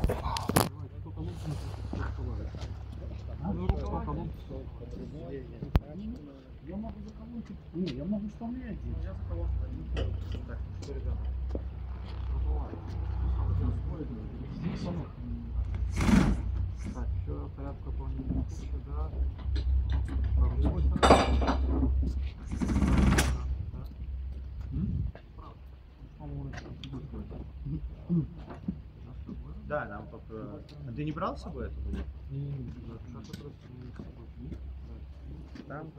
Я могу за колонку. Не, я могу вставлять. Я за колонку. Так, что, ребята? Так, еще порядка половины сюда. С другой стороны. Да, нам только... А ты не брал с собой эту? Не, Там?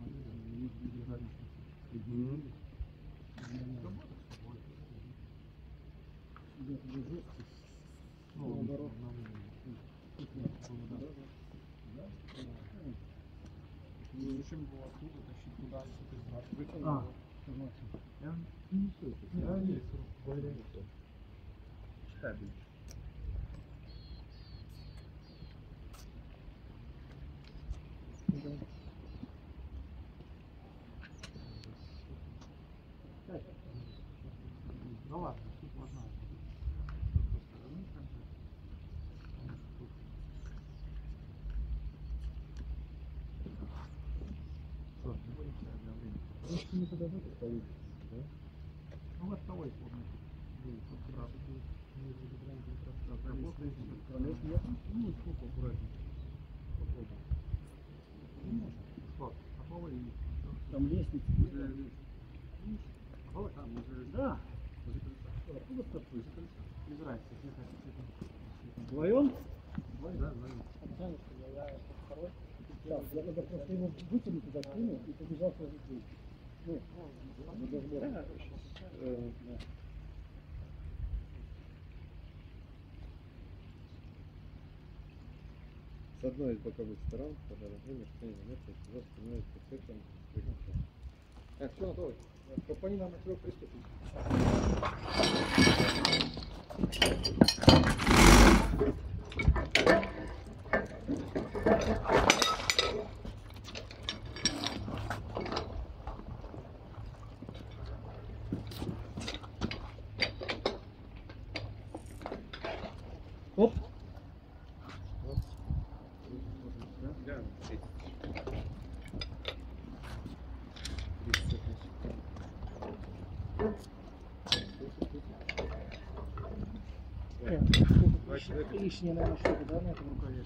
Зачем было оттуда тащить туда, если ты А, я не все. Я не штабель. Ну ладно, тут можно. Не туда поставить, да? Ну, вот того и помню. Работает, ну, сколько аккуратнее. Попробуй. Что? Попробуй и... Там лестница. Попробуй там, Да. откуда стартуешь? Без разницы, если хотите. Вдвоем? Да, вдвоем. Да, я когда просто его вытянул туда, кинул и побежал сразу здесь. Ну, Да, С одной из боковых сторон подорожение растения заметно, всего становится эффектом выключения. Так, все, готово. По ним материал приступить. оп. Лишнее, наверное, что-то, да, на этом рукаве?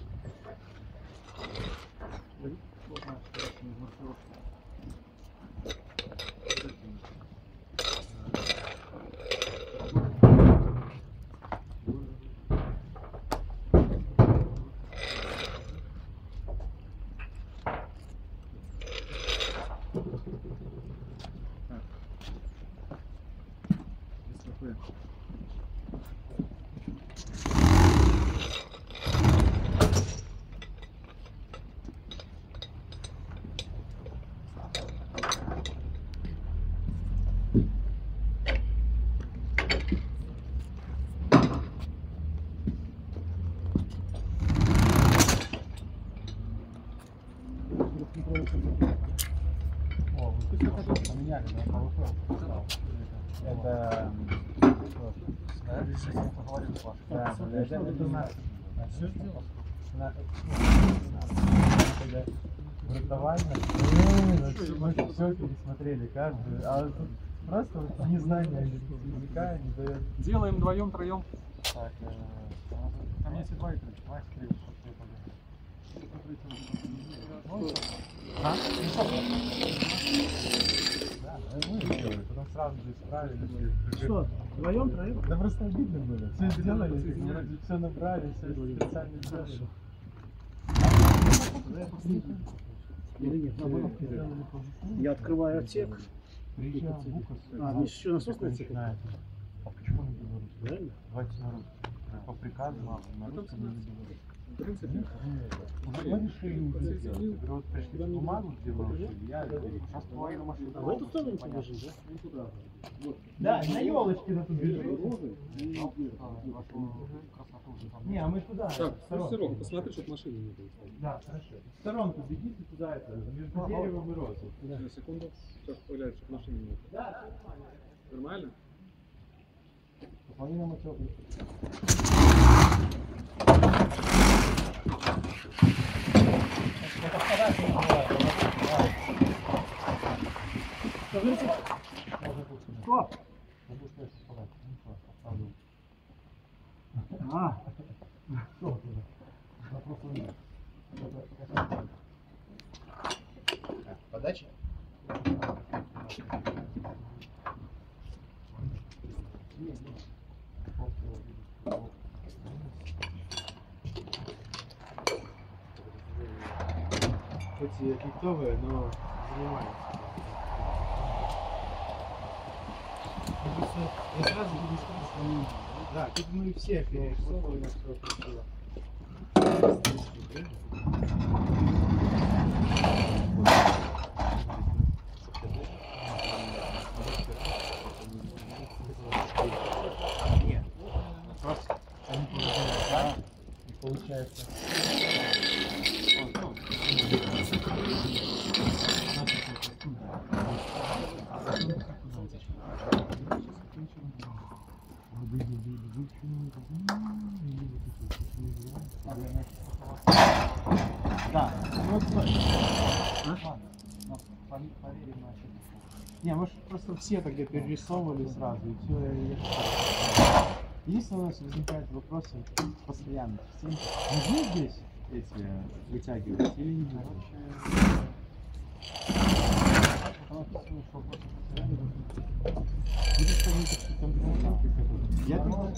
О, вы тут поменяли, да? Это... Да, все сделал. Вратование. Мы все пересмотрели, каждый. А тут просто вот незнание языка не дает. Делаем вдвоем, троем. Так, там есть и два, и три. Два, и три. А? Да, мы сделали, потом сразу же исправили. Что, вдвоем, троем? Да просто обидно было. Все сделали, вроде все набрали, все специально сделали. Или нет, я открываю отсек. Приезжал Бухас. А, ну еще насос на отсек? А почему не белорусский? Реально? Давайте на русский. По приказу на русском не белорусский. Мы решили, вот пришли бумагу сделали, я сейчас половину машины. А в эту сторону побежим, да? Да, на елочке на ту бежим. Не, а мы туда. Так, Серега, посмотри, чтобы машины не было. Да, хорошо. В сторонку бегите туда, это, между деревом и розой. Да. Секунду, сейчас появляется, чтобы машины не было. Да, Нормально? половина мотёк. Разрешите? Что? А, Подача? Хоть и фиктовые, но занимаются. Я сразу буду сказать, что они... Да, тут мы все перерисовывали насколько было. Нет, просто они положили так, и получается... Да, вот поверим на ошибку. Не, может просто все тогда перерисовывали сразу и все. Если у нас возникают вопросы постоянно, нужны здесь эти вытягивать или не нужны? Я думаю,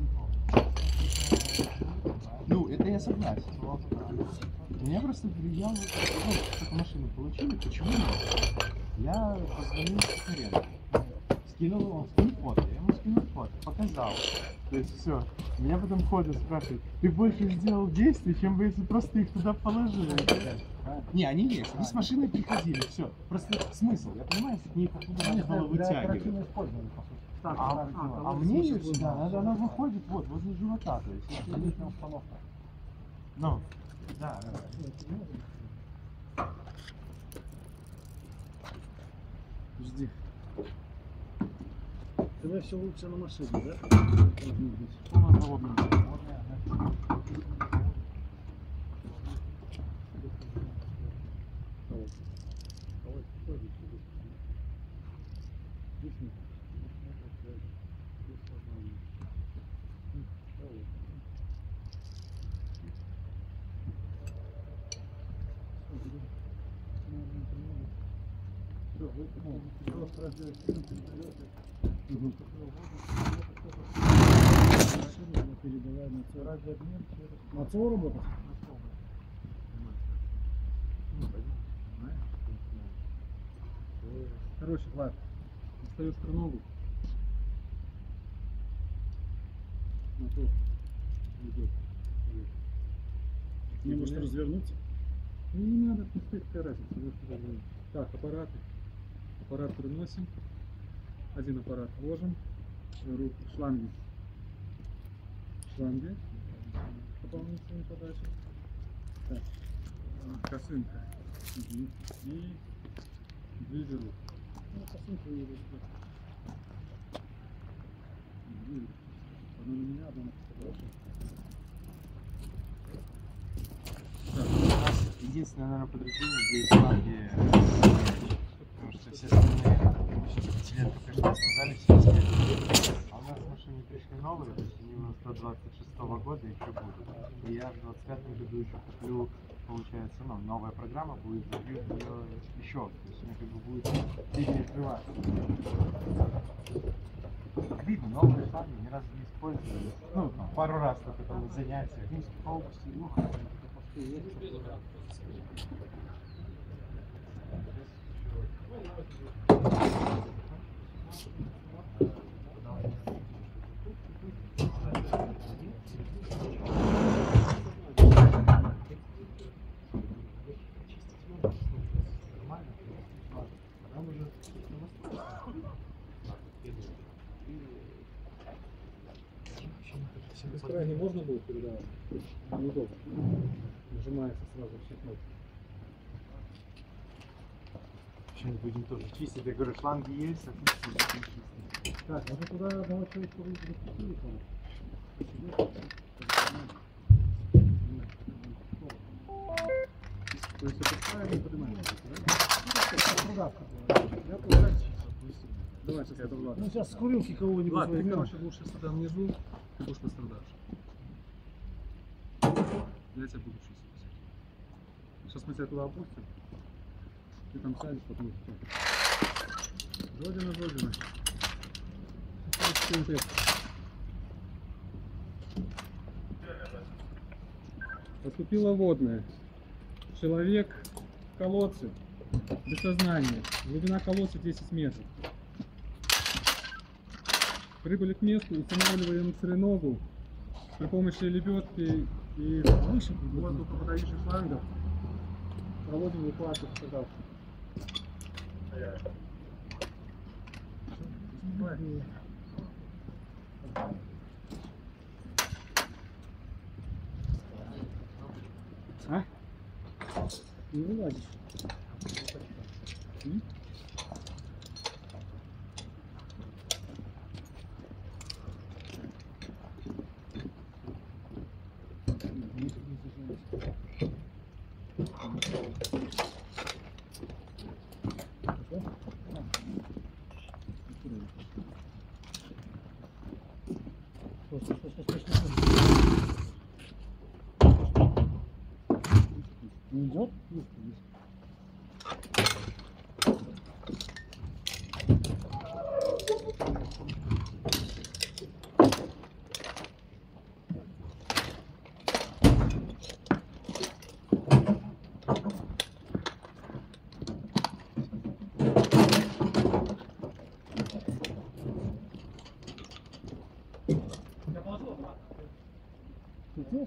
ну, это я согласен. Меня просто я как машину получили, почему нет? Я позвонил Сахаренко, скинул, он скинул фото, я ему скинул фото, показал. То есть все. Меня потом ходят, спрашивают, ты больше сделал действий, чем бы если просто их туда положили. Не, они есть, они с машиной приходили, все. Просто смысл, я понимаю, что не надо было вытягивать. А мне ее сюда, она выходит вот возле живота, то есть это установка. Ну, да, да. жди. Тогда все лучше на машине, да? Что у нас заводным? На ЦО работать? Короче, Влад, достаешь ногу. На то идет. Мне может развернуться? Ну, не надо, не стоит такая разница. Так, аппараты. Аппарат приносим. Один аппарат ложим. Шланги. Шланги. Дополнительная подача. Так. Косынка. И двигатель. Ну, косынка и одна на меня, одна на подачу. Единственное, наверное, подразделение, где есть шланги, потому что все остальные пятилетки пришли, сказали, все теперь. А у нас машины пришли новые, то есть они у нас до 26-го года еще будут. И я в 25-м году еще куплю, получается, ну, новая программа будет, забью в нее еще, то есть она как бы будет перекрываться. Видно, новые шланги ни разу не использовали. Ну, там, пару раз только там на занятиях. В августе, ну, Без края не можно будет передавать? Неудобно. Нажимается сразу все кнопки. Сейчас будем тоже чистить. Я говорю, шланги есть, а тут чистить. Так, может туда одного человека запустили? То есть это правильно понимаете, да? Я Давай сейчас это Влад. Ну сейчас с курилки кого-нибудь Влад, ты, возьмем. короче, будешь сейчас там внизу, ты будешь пострадавший. Я тебя буду сейчас спасать. Сейчас мы тебя туда опустим. Ты там сядешь, потом... Жодина. Поступила водная. Человек в колодце, без сознания. Глубина колодца 10 метров. Прибыли к месту, устанавливаем треногу при помощи лебедки и воздухоподающих шлангов. Проводим эвакуацию пострадавших. А? Не вылазишь. Не идет? Идет?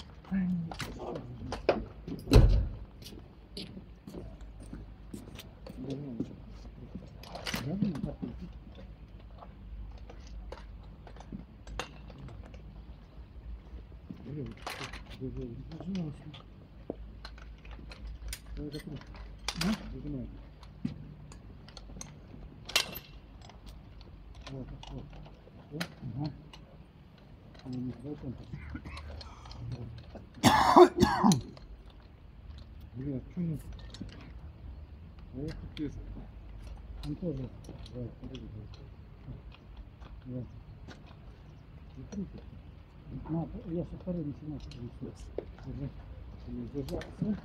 Блин, почему? Вот пипец. Он тоже. Да, смотри, да. Закрытый. На, я со второй начинаю принесу. Уже. Зажаться.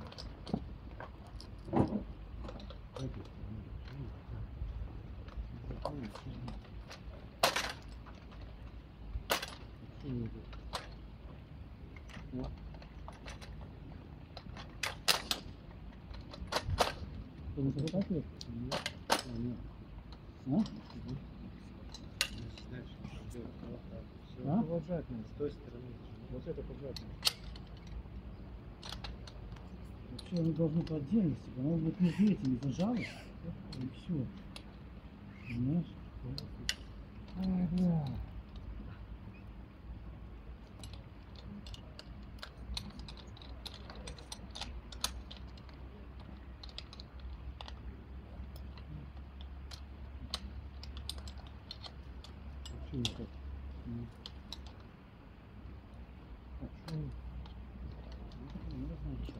Ты не фотографируешь? Нет. А? А? Поджатно, с той стороны. Вот это поджатно. Вообще они должны по отдельности, оно вот между этими зажалось, и все. Понимаешь? Ай, бля. Вообще никак. Так, что? Не знаю, что.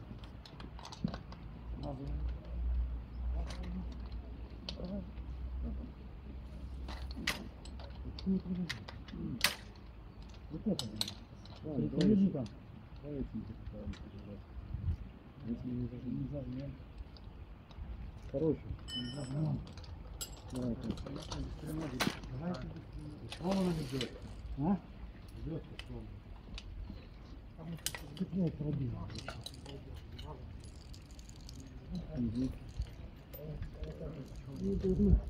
Вот это. Приколи там. Давайте не попытаем подержать. Если не зажим. Не зажмем. Короче, Не зажмем. давайте. Давайте быстрее. Что она не делает? А? Идет, что он. Потому что сбитной пробил. Неудобно.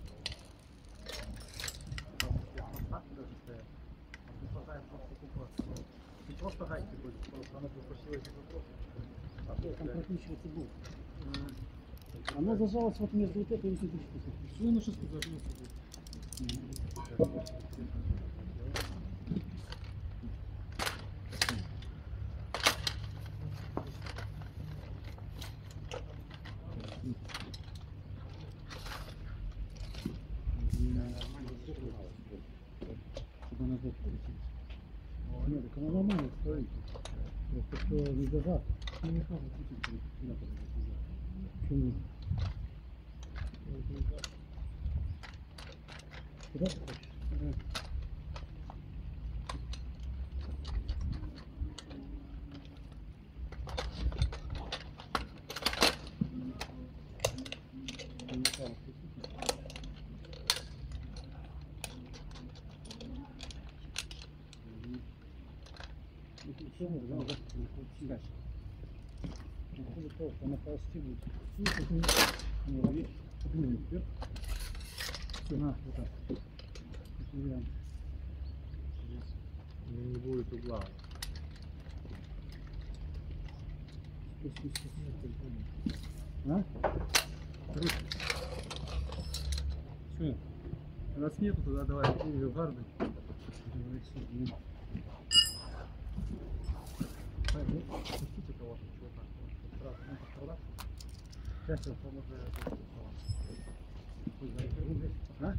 Ты просто гайки будешь, потому что она попросила эти вопросы. Там прокручивается будет. Оно зажалось вот между вот этой и этой штукой. Все, ну сейчас подожмется. Чтобы она вот крутилась. Нет, так она нормально стоит. Просто что не зажат. Ну не сразу крутить, куда подойдет. Почему? Куда ты хочешь? Она ползти будет. Все, на, вот так. Это вариант. Не будет угла. А? Все. Раз нету, тогда давай в гарды. Пустите кого-то, чувака. Сейчас я помогу. А?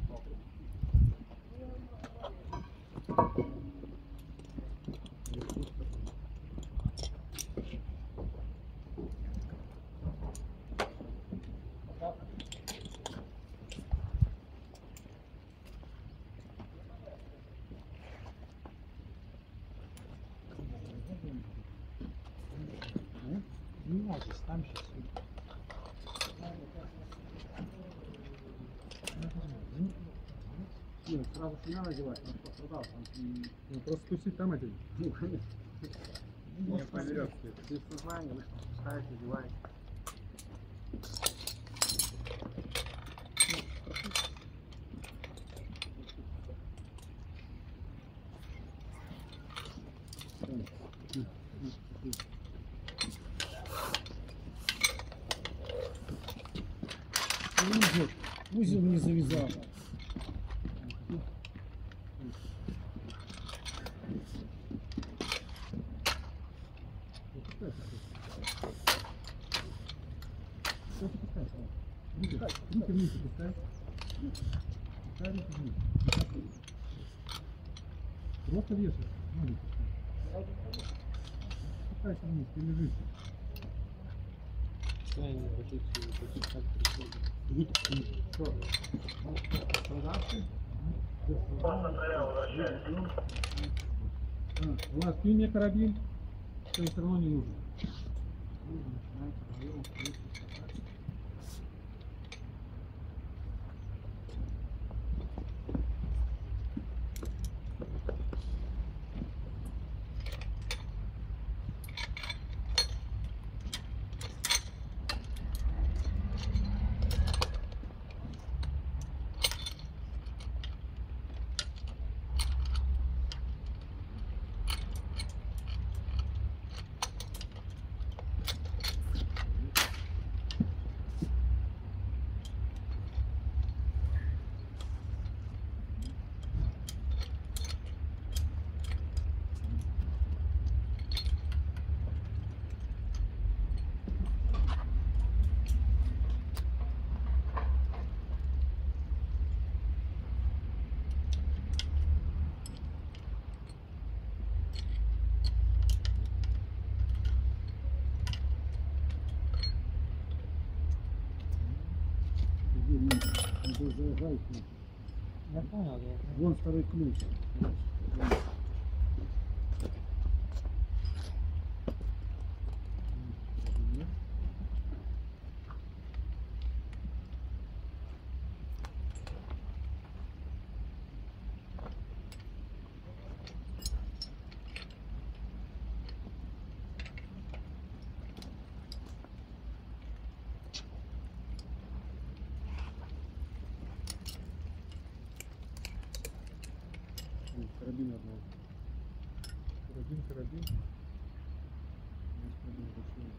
Не можешь, там сейчас. Нет, сразу сюда надевать, он пострадал. Ну, просто спустить там один. Ну, конечно. Не по веревке. Здесь название, вы спускаете, одеваете. Узел не завязал. Руки вниз опускай. Пускай руки вниз. Просто вешай. Ноги пускай. Спускайся вниз, ты лежишь. Влад, кинь мне карабин, что все равно не нужно. Я понял, да. Вон второй ключ. Карабин одного. Карабин. Карабин большой.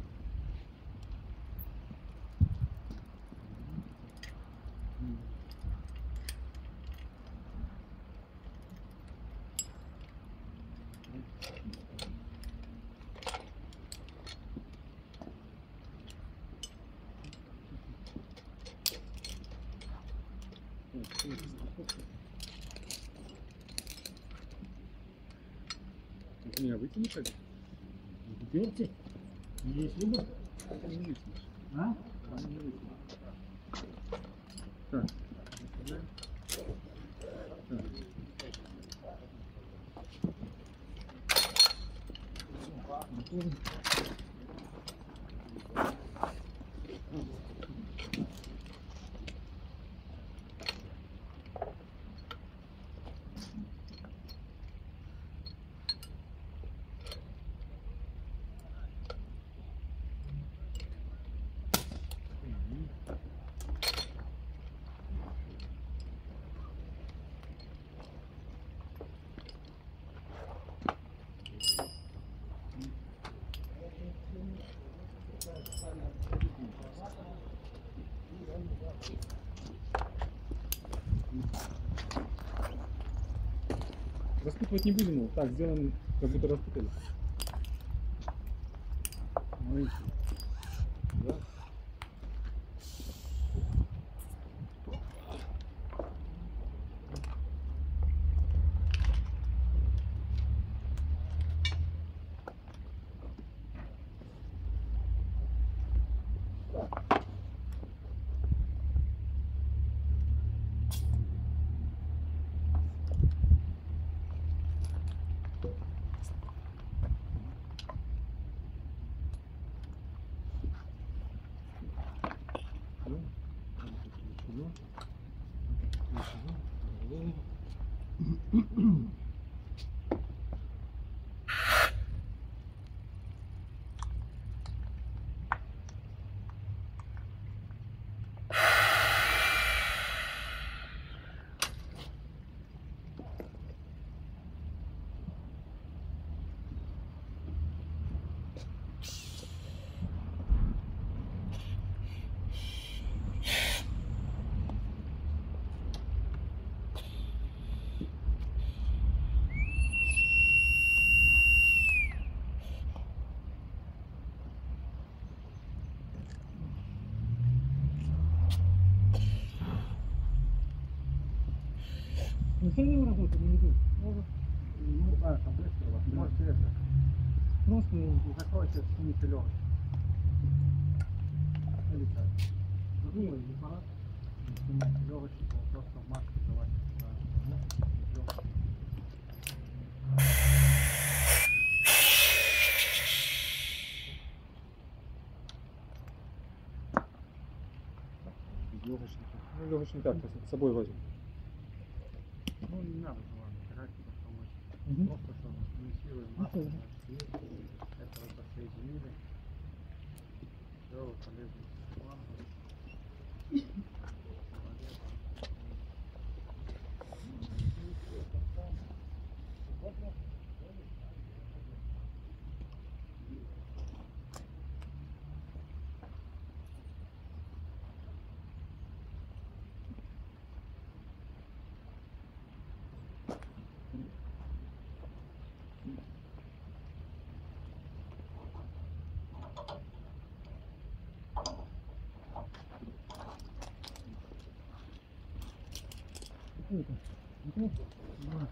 Ты меня вытянешь один? Теперь есть выбор. Ты не вытянешь. А? Ты не вытянешь. Так. Тоже. Распутывать не будем, так сделаем, как будто распутали. Маленький. Да? Ну, все равно работает, не идет. Ну, да, там быстро. Да. Можете это, Просто закройте, снимите легкий. Или так. Задумали аппарат, снимите легочек, просто в маску давайте. Легочек. Легочника. Ну, легочник так, с собой возьмем. Ну, не надо, ладно, характер помочь. Мгм. Просто чтобы не силой Ну, маску, тоже. это вы подсоединили. Все, вы полезли в лампу. Молодец. это. Готов? Да.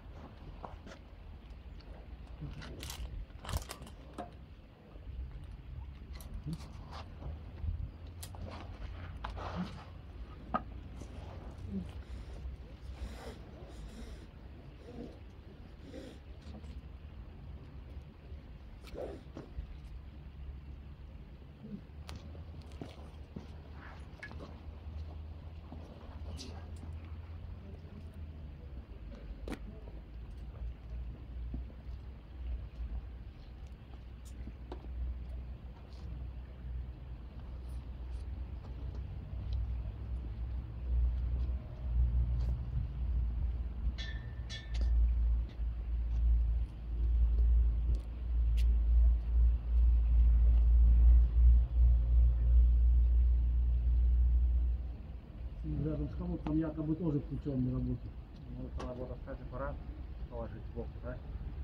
Рядом с колодцем якобы тоже включен не работает. Ну, это надо достать аппарат, положить сбоку, да?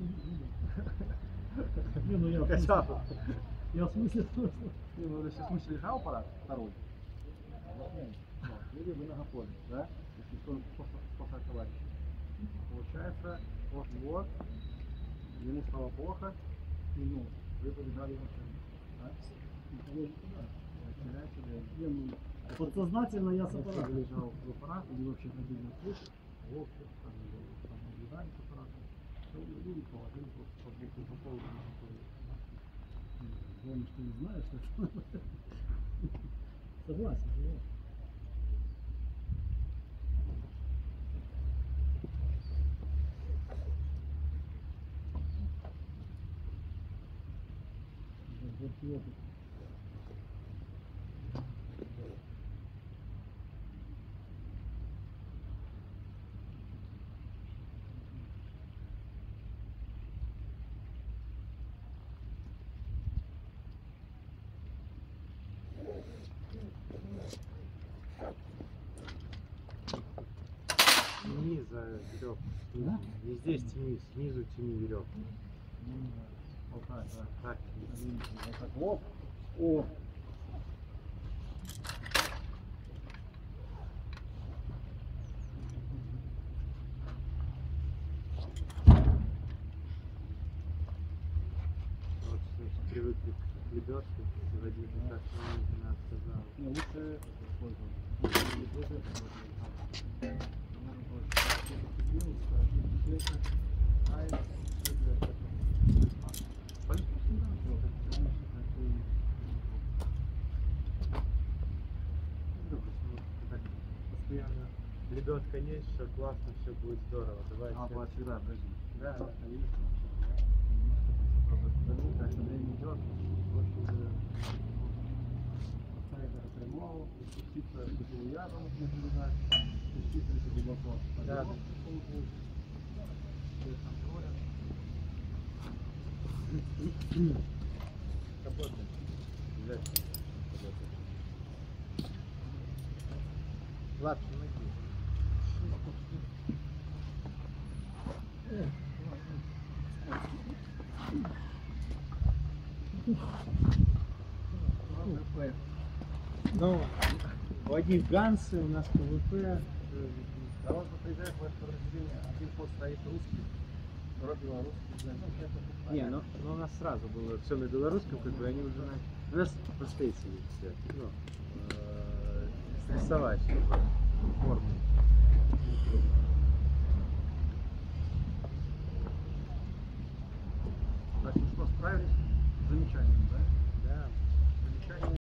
Не, ну я в Хотя смысле, бы. я в смысле просто. Не, ну если в смысле лежал аппарат второй, или вы нагополе, да? Если после товарища. Получается, вот, ему стало плохо, и ну, вы побежали в машину. Да? Начинаете Не, ну, подсознательно я с аппарат аппаратом. лежал в аппарат, или вообще ходили на слух, вот, там наблюдали с аппаратом, все, люди положили просто по поводу. понял, что не знаю, что это. Согласен, согласен. Вот опыт. Тяни за веревку. Да? Не здесь тяни, снизу тяни веревку. Вот так, да. Так. Вот так. Оп. О, Вот значит, привыкли к лебедке, заводить вот так, не надо сказал. Не, лучше это использовать. Постоянно лебедка есть, все классно, все будет здорово. Давайте. Вот всегда, подожди. Да, да. Как время идет, больше уже поставить даже прямого, спуститься полуяром, не знаю, спуститься если глубоко. Да. Работает. Обязательно. Работает. Ладно, ноги. Ну, у одних гансы, у нас ПВП. А вот приезжает в это подразделение, один пост стоит русский, второй белорусский. Не, ну у нас сразу было все на белорусском, как бы они уже у нас простые сидят все. Ну, стрессовать, чтобы форму. Так, ну что, справились?